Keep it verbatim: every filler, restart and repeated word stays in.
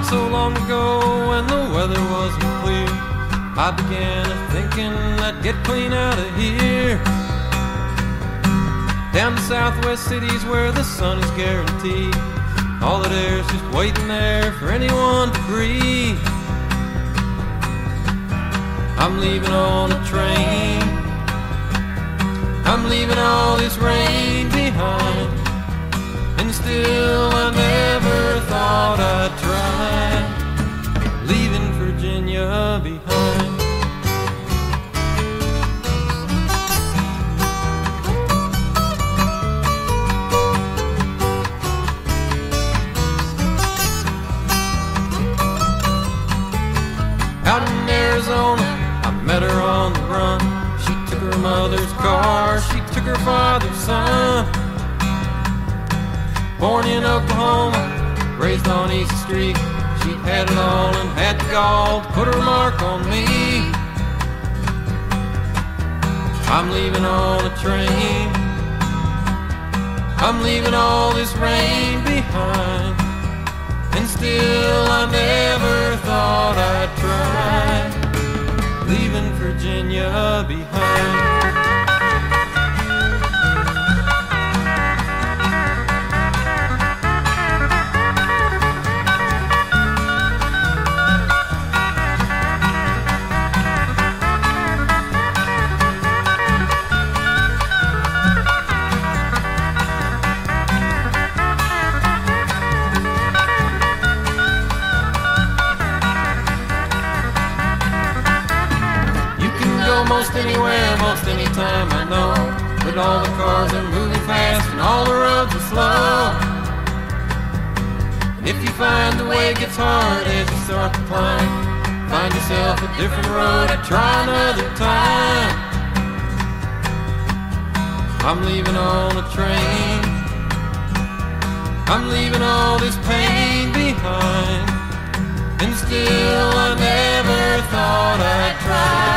so long ago when the weather wasn't clear, I began a thinking I'd get clean out of here. Down to southwest cities where the sun is guaranteed, all that air's just waiting there for anyone to breathe. I'm leaving on a train, I'm leaving all this rain behind, and still I never thought I'd try leaving Virginia behind. Out in Arizona, I met her on the run. She took her mother's car, she took her father's son. Born in Oklahoma, raised on East Street, she had it all and had the gall to put her mark on me. I'm leaving on a train, I'm leaving all this rain behind, and still I never thought I'd try leaving Virginia behind. Most anywhere, most anytime, I know, but all the cars are moving fast and all the roads are slow. And if you find the way gets hard as you start to climb, find yourself a different road and try another time. I'm leaving on a train, I'm leaving all this pain behind, and still I never thought I'd try